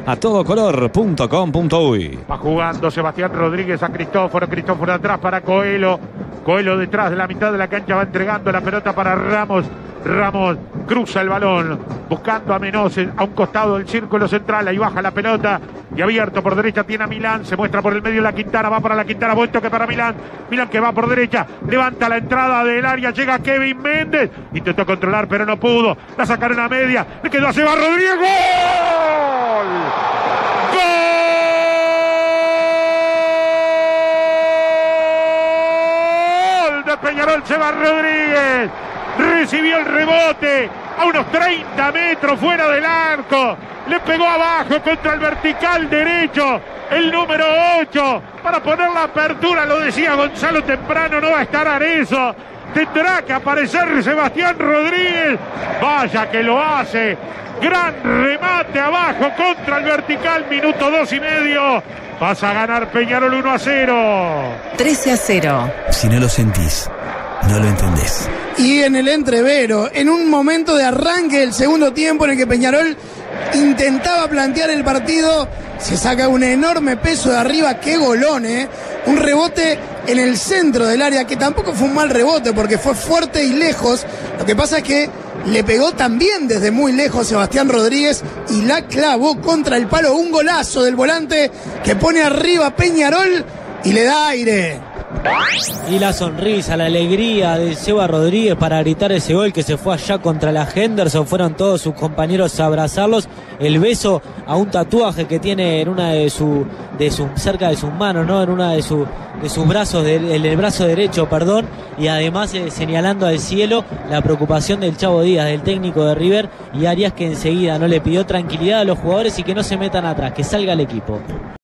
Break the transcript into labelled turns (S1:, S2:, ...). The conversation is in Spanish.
S1: a todocolor.com.uy.
S2: Va jugando Sebastián Rodríguez a Cristóforo atrás para Coelho detrás de la mitad de la cancha, va entregando la pelota para Ramos cruza el balón buscando a Menoses a un costado del círculo central, ahí baja la pelota y abierto por derecha tiene a Milán, se muestra por el medio la Quintana, va para la Quintana, buen toque para Milán que va por derecha, levanta la entrada del área, llega Kevin Méndez, intentó controlar pero no pudo, la sacaron a media, le quedó a Seba Rodríguez, ¡gol! De Peñarol, Seba Rodríguez recibió el rebote a unos 30 metros fuera del arco, le pegó abajo contra el vertical derecho el número 8 para poner la apertura, lo decía Gonzalo temprano, no va a estar Arezzo, tendrá que aparecer Sebastián Rodríguez, vaya que lo hace, gran remate abajo contra el vertical, minuto 2,5, pasa a ganar Peñarol 1-0.
S3: 13-0.
S4: Si no lo sentís, no lo entendés.
S5: Y en el entrevero, en un momento de arranque del segundo tiempo en el que Peñarol intentaba plantear el partido, se saca un enorme peso de arriba, qué golón, un rebote en el centro del área, que tampoco fue un mal rebote porque fue fuerte y lejos, lo que pasa es que le pegó también desde muy lejos Sebastián Rodríguez y la clavó contra el palo, un golazo del volante que pone arriba a Peñarol y le da aire.
S6: Y la sonrisa, la alegría de Seba Rodríguez para gritar ese gol que se fue allá contra la Henderson, fueron todos sus compañeros a abrazarlos, el beso a un tatuaje que tiene en una de sus cerca de sus manos, ¿no? En una de sus brazos, en el brazo derecho, perdón, y además señalando al cielo la preocupación del Chavo Díaz, del técnico de River, y Arias, que enseguida no le pidió tranquilidad a los jugadores y que no se metan atrás, que salga el equipo.